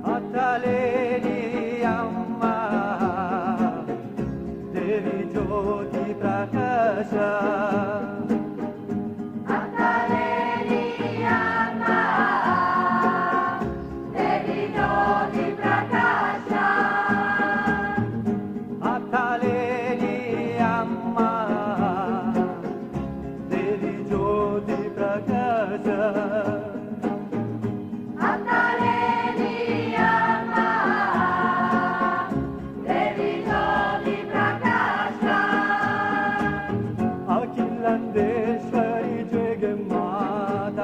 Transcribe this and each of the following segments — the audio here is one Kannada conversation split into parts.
ಅತ್ತಲೇನಿ ಅಮ್ಮ ದೇವಿ ಜ್ಯೋತಿ ಪ್ರಕಾಶ ಅತ್ತಲೇನಿ ಅಮ್ಮ ದೇವಿ ಜ್ಯೋತಿ ಪ್ರಕಾಶ ಅತ್ತಲೇನಿ ಅಮ್ಮ ದೇವಿ ಜ್ಯೋತಿ ಪ್ರಕಾಶ ಅಖಿಲಾಂಡೇಶ್ವರಿ ಜಗನ್ಮಾತಾ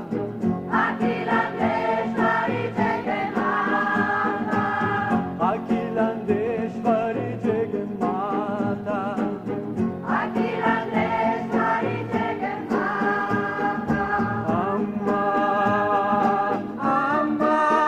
ಅಖಿಲಾಂಡೇಶ್ವರಿ ಜಗನ್ಮಾತಾ ಅಖಿಲಾಂಡೇಶ್ವರಿ ಜಗನ್ಮಾತಾ ಅಖಿಲಾಂಡೇಶ್ವರಿ ಜಗನ್ಮಾತಾ ಅಮ್ಮ ಅಮ್ಮ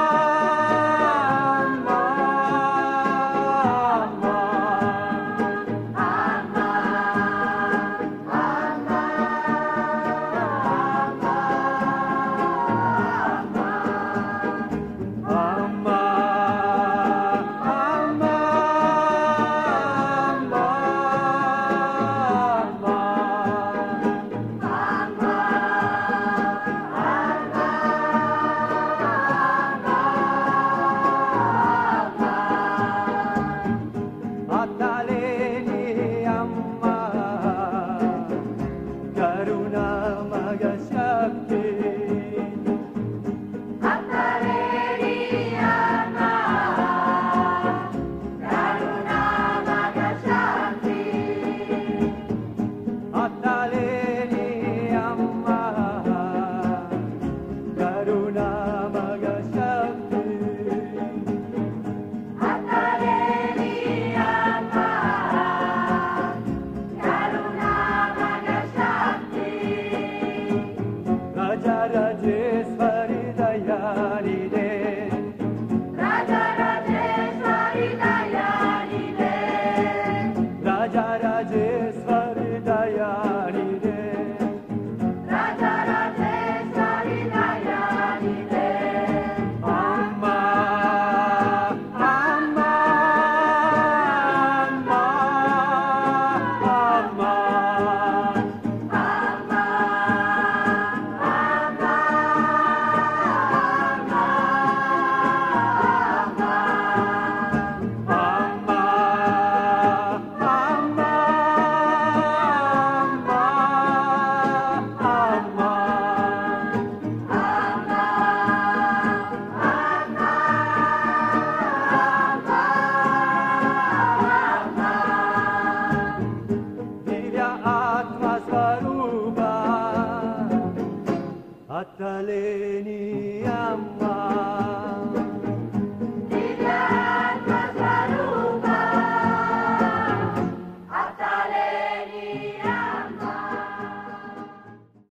ಅತ್ತಲೇನಿ ಅಮ್ಮ ಕರುಣಾಮಯ ಶಕ್ತಿ ಅತ್ತಲೇನಿ ಅಮ್ಮ ಕರುಣಾಮಯ ಶಕ್ತಿ ಅತ್ತಲೇನಿ ಅಮ್ಮ ಕರುಣಾಮಯ ಶಕ್ತಿ ಅತ್ತಲೇನಿ ಅಮ್ಮ ಕರುಣಾಮಯ ಶಕ್ತಿ ರಾಜರಾಜೇಶ್ವರಿ ದಯಾಳಿದೆ ರಾಜರಾಜೇಶ್ವರಿ ದಯಾಳಿದೆ ರಾಜರಾಜೇಶ್ವರಿ ದಯಾಳಿದೆ ರಾಜರಾಜೇಶ್ವರಿ ದಯಾಳಿದೆ ಅಮ್ಮ ಅಮ್ಮ ಅಮ್ಮ ಅಮ್ಮ ಅಮ್ಮ ಅಮ್ಮ ಅಮ್ಮ ದಿವ್ಯ ಆತ್ಮ ಸ್ವರೂಪ ಅತ್ತಲೇನಿ ಅಮ್ಮ